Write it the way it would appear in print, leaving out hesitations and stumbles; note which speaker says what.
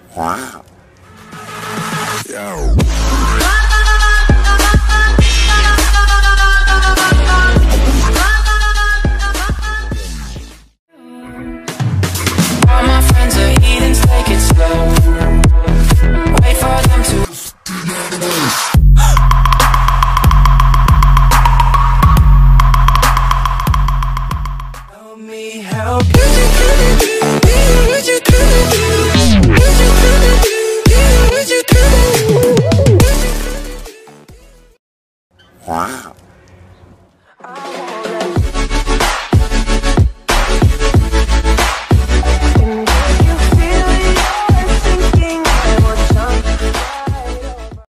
Speaker 1: Wow.
Speaker 2: All my friends are heathens, take it slow. Wait for them to help me help
Speaker 1: Wow.